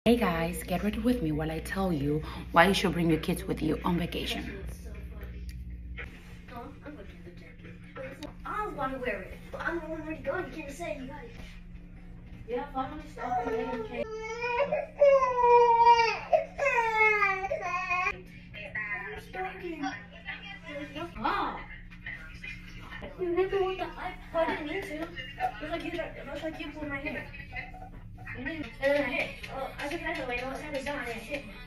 Hey guys, get ready with me while I tell you why you should bring your kids with you on vacation. I want to wear it. I'm the one ready to go. You can't say you got it. Yeah, finally stop. Ah! You never want the iPad. I didn't mean to. Looks like you pulled my hair. You didn't. Hey, I just had to wait. I was trying to die.